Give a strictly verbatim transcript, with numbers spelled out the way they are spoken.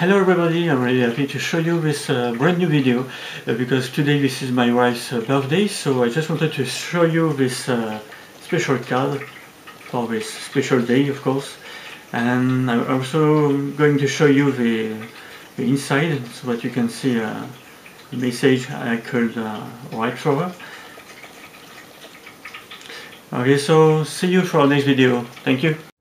Hello everybody, I'm really happy to show you this uh, brand new video uh, because today this is my wife's uh, birthday, so I just wanted to show you this uh, special card for this special day, of course. And I'm also going to show you the, the inside so that you can see uh, the message I could uh, write for her. Okay, so see you for our next video. Thank you.